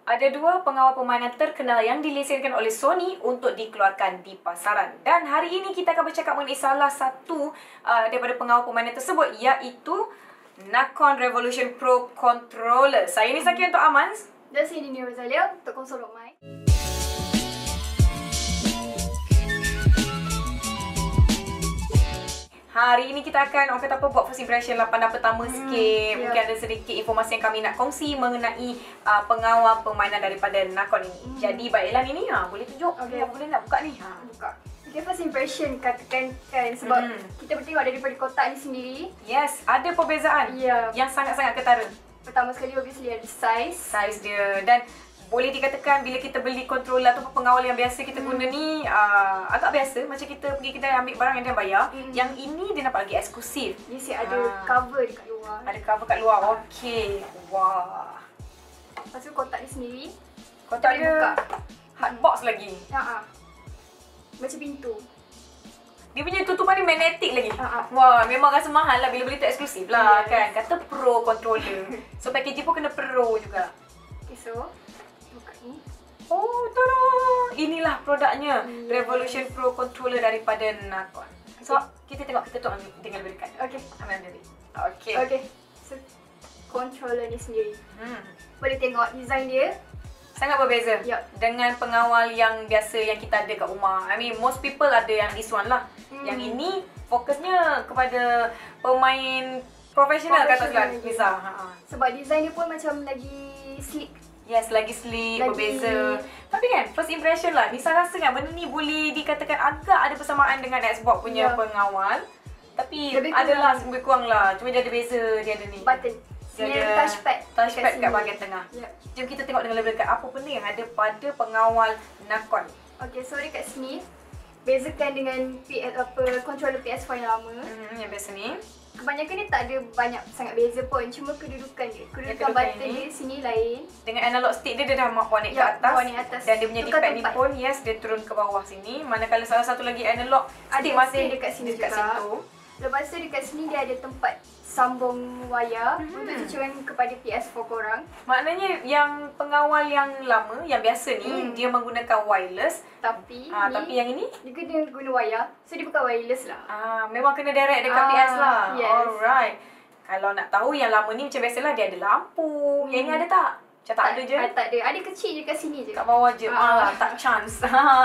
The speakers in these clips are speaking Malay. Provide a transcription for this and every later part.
Ada dua pengawal permainan terkenal yang dilesenkan oleh Sony untuk dikeluarkan di pasaran. Dan hari ini kita akan bercakap mengenai salah satu daripada pengawal permainan tersebut, iaitu Nakon Revolution Pro Controller. Saya ni Saki untuk Amans. Dan saya Dini Rosalia untuk konsol Romai. Hari ini kita akan buat first impression lah, pandangan pertama sikit. Mungkin ada sedikit informasi yang kami nak kongsi mengenai pengawal permainan daripada Nakon ini. Jadi baiklah Nini, boleh tunjuk. Boleh nak buka ni? Buka. Okay, first impression katakan kan, sebab kita bertengok daripada kotak ni sendiri. Yes, ada perbezaan yang sangat-sangat ketara. Pertama sekali obviously ada size dia, dan boleh dikatakan bila kita beli controller ataupun pengawal yang biasa kita guna ni agak biasa, macam kita pergi kedai ambil barang yang dia bayar. Yang ini dia nampak lagi eksklusif. Yes, ada cover dekat luar. Ada cover kat luar. Okey. Wah. Lepas tu kotak ni sendiri, kotak dia buka. Hard box lagi. Macam pintu. Dia punya tutupan ni magnetik lagi. Wah, memang rasa mahal lah bila beli tu eksklusif lah kan. Kata pro controller. So packaging pun kena pro juga. Okay, so buka ni. Oh, tada! Inilah produknya. Revolution Pro Controller daripada Nakon. So, kita tengok, kita tu tinggal lebih dekat. Okay. Ambil dari. Okay. So, controller ni sendiri. Boleh tengok design dia. Sangat berbeza dengan pengawal yang biasa yang kita ada kat rumah. I mean, most people ada yang this one lah. Yang ini fokusnya kepada pemain profesional kata Lisa. Sebab design dia pun macam lagi sleek. Yes, lagi sleek, berbeza. Tapi kan, first impression lah, Nisa rasa kan benda ni boleh dikatakan agak ada persamaan dengan Xbox punya pengawal. Tapi adalah lebih kurang lah. Cuma dia ada beza, dia ada ni. Button. Dia ada touchpad kat bahagian tengah. Jom kita tengok dengan lebih dekat apa benda yang ada pada pengawal Nakon. Okay, so dekat sini bezakan dengan controller PS4 yang lama. Yang biasa ni. Kebanyakan dia tak ada banyak sangat beza pun, cuma kedudukan dia. Kedudukan button dia sini lain. Dengan analog stick dia dah connect ke atas. Dan dia punya D-pad ni pun dia turun ke bawah sini. Manakala salah satu lagi analog stick masih dekat sini dekat situ. Lepas tu dekat sini dia ada tempat sambung wayar untuk tujuan kepada PS4 korang. Maknanya yang pengawal yang lama, yang biasa ni, dia menggunakan wireless. Tapi tapi yang ini dia kena guna wayar. So dia bukan wireless lah. Memang kena direct dekat PS lah. Yes. Alright. Kalau nak tahu yang lama ni macam biasalah dia ada lampu. Yang ni ada tak? Macam tak ada je. Tak ada. Ada kecil je kat sini je. Kat bawah je. Tak chance.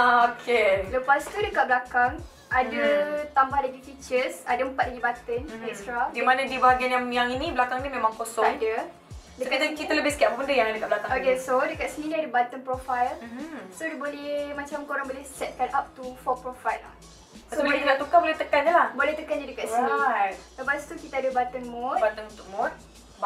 Okay. Lepas tu dekat belakang ada tambah lagi features, ada 4 lagi button extra. Di mana di bahagian yang ini belakang dia memang kosong. Tak ada. So kita lebih sikit apa benda yang ada kat belakang. Okay, so dekat sini dia ada button profile. So dia boleh macam korang boleh setkan up to 4 profile lah. So bila kita nak tukar boleh tekan je lah. Boleh tekan je dekat sini. Lepas tu kita ada button mode. Button untuk mode.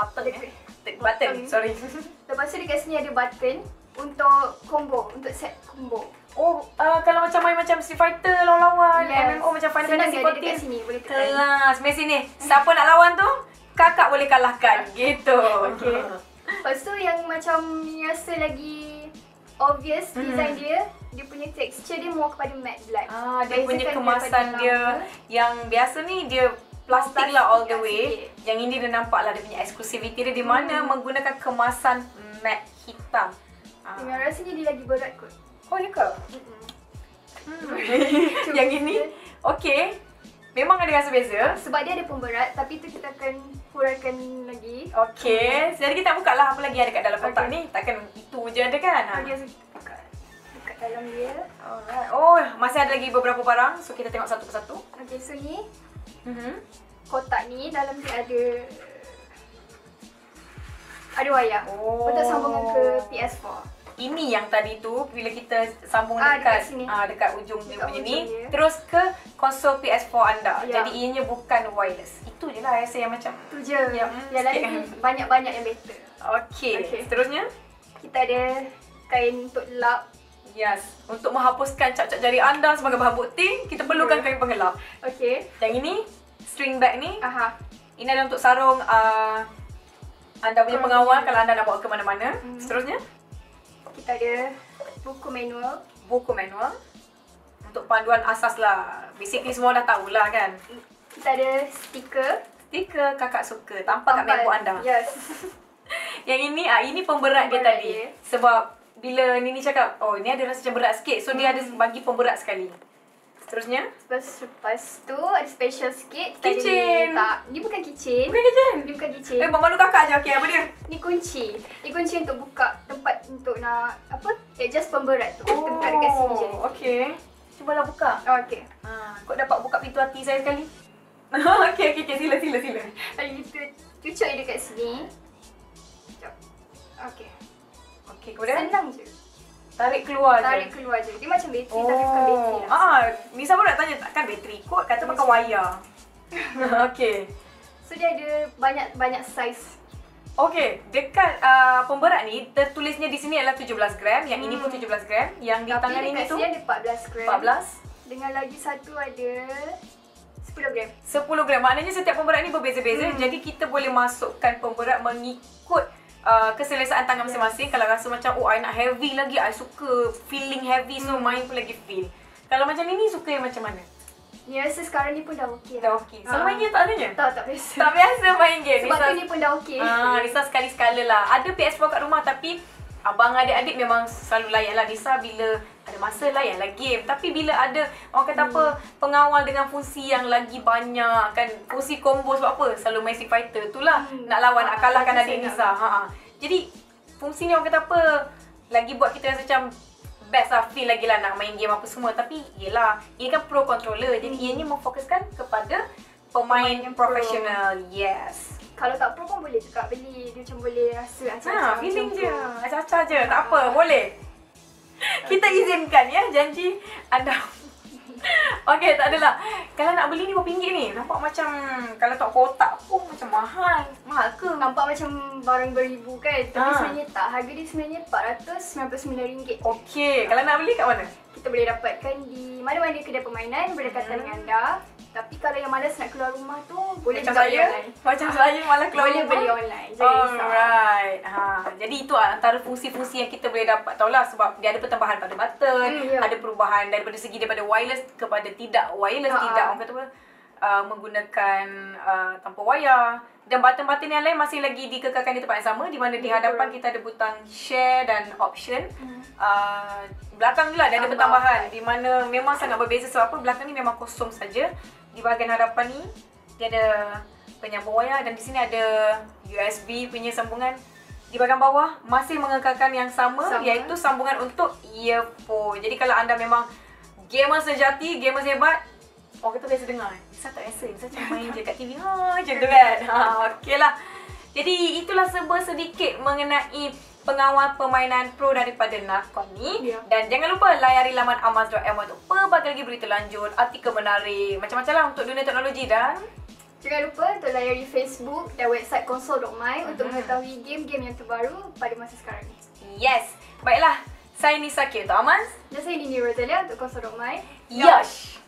Button, sorry. Lepas tu dekat sini ada button untuk combo, untuk set combo. Kalau macam main macam Street Fighter lawan-lawan, MMO macam Final Fantasy 14. Dekat sini boleh tekan. Kelas, mari sini. Siapa nak lawan tu, kakak boleh kalahkan. Gitu. Okay. Lepas tu yang macam rasa lagi obvious design dia punya texture dia more kepada matte black. Dia punya kemasan dia yang biasa ni dia plastik lah all the way. Yang ini dia nampak lah dia punya exclusivity dia di mana menggunakan kemasan matte hitam. Dengan rasanya dia lagi berat kot. Oh, ya ke? Yang ini, okay. Memang ada rasa beza. Sebab dia ada pemberat, tapi tu kita akan kurangkan lagi. Okay, jadi kita buka lah apa lagi ada kat dalam kotak ni. Takkan itu je ada kan? Okay, so buka dekat dalam dia. Alright. Oh, masih ada lagi beberapa barang. So, kita tengok satu persatu. Okay, so ni kotak ni, dalam dia ada wayar untuk sambungan ke PS4. Ini yang tadi tu bila kita sambung dekat ujung dia punya ni, terus ke konsol PS4 anda. Jadi ianya bukan wireless. Itu je lah rasa yang macam tu je. Yang lain banyak-banyak yang better. Okay. Seterusnya kita ada kain untuk lap. Yes, untuk menghapuskan cap-cap jari anda sebagai bahan bukti, kita perlukan kain pengelap. Okay. Yang ini string bag ni. Ini adalah untuk sarung anda punya pengawal kalau anda nak bawa ke mana-mana. Seterusnya kita ada buku manual. Untuk panduan asas lah. Basically semua dah tahulah kan. Kita ada stiker. Kakak suka. Tampak kat MacBook anda. Yes. Yang ini pemberat dia Pemberat tadi. dia. Sebab bila Nini cakap, oh ni ada rasa macam berat sikit. So dia ada bagi pemberat sekali. Seterusnya, Lepas tu ada special sikit. Kitchen. Tak, ni bukan kitchen. bukan kitchen. Ni bukan kitchen. Malu kakak je. Okey, apa dia? Ni kunci. Ni kunci untuk buka tempat untuk nak apa? Adjust pemberat tu. Tempat dekat sini je. Okey. Cubalah buka. Oh, okey. Kau dapat buka pintu hati saya sekali. Okey, sila. Hari kita cucuk dia dekat sini. Sekejap. Okey. Okey, kemudian Senang je. tarik keluar je. Tarik keluar je. Dia macam bateri tapi bukan bateri lah. Nisa pun nak tanya, takkan bateri kot? Kata pakai wayar. Okey. So dia ada banyak size. Okey, dekat pemberat ni tertulisnya di sini adalah 17 gram, yang ini pun 17 gram, yang di tangan Tapi ini dekat tu sini ada 14 gram. 14, Dengan lagi satu ada 10 gram. 10 gram. Maknanya setiap pemberat ni berbeza-beza. Jadi kita boleh masukkan pemberat mengikut keselesaan tangan masing-masing. Kalau rasa macam I nak heavy lagi, I suka feeling heavy, so main pun lagi feel. Kalau macam ni suka yang macam mana? Ni rasa sekarang ni pun dah okey. Dah okey. Selalu main game tak adanya? Tak biasa. Tak biasa main game. Sebab tu ni pun dah okey. Nisa sekali-sekala lah. Ada PS4 kat rumah tapi abang adik-adik memang selalu layan lah. Nisa bila ada masa layan lah game. Tapi bila ada orang kata apa, pengawal dengan fungsi yang lagi banyak kan, fungsi combo sebab apa, selalu main Street Fighter tu lah. Nak lawan, nak kalahkan adik Nisa. Jadi fungsi ni orang kata apa, lagi buat kita rasa macam best lah, feel lagi lah nak main game apa semua. Tapi yelah, ia kan pro controller. Jadi ianya memfokuskan kepada pemain yang profesional. Yes. Kalau tak pro pun boleh juga beli. Dia macam boleh rasa acah-acah. Feeling je. Acah-acah je. Tak apa. Boleh. Kita izinkan ya. Janji anda. Okey, tak adalah. Kalau nak beli ni berapa ringgit ni? Nampak macam kalau tak kotak pun macam mahal. Mahal ke? Nampak macam barang beribu kan. Tapi sebenarnya tak. Harga dia sebenarnya RM499. Okey. Kalau nak beli kat mana? Kita boleh dapatkan di mana-mana kedai permainan berdekatan dengan anda. Tapi kalau yang malas nak keluar rumah tu, boleh Macam juga beli saya. online. Macam saya malah keluar Boleh rumah. beli online. Jangan risau. Alright. Jadi itu antara fungsi-fungsi yang kita boleh dapat. Tahulah sebab dia ada pertambahan pada button, ada perubahan daripada segi daripada wireless kepada tidak wireless, tidak orang kata apa, menggunakan tanpa wayar. Dan button-button yang lain masih lagi dikekalkan di tempat yang sama, di mana di hadapan kita ada butang share dan option. Belakang je lah dia ada pertambahan, di mana memang sangat berbeza. Sebab apa, belakang ni memang kosong saja. Di bahagian hadapan ni dia ada penyambung wayar dan di sini ada USB punya sambungan. Di bahagian bawah masih mengekalkan yang sama, iaitu sambungan untuk earphone. Jadi kalau anda memang gamer sejati, gamer hebat, orang kata biasa dengar. Saya tak biasa, saya macam main je kat TV. Macam tu kan. Okey lah. Jadi itulah sedikit mengenai pengawal permainan pro daripada Nakon ni. Dan jangan lupa layari laman amaz.my untuk pelbagai lagi berita lanjut, artikel menarik, macam-macam lah untuk dunia teknologi. Dan jangan lupa untuk layari Facebook dan website konsol.my untuk mengetahui game-game yang terbaru pada masa sekarang ni. Yes. Baiklah, saya Nisa K untuk Amaz. Dan saya Nini Rosalia untuk konsol.my. Yosh!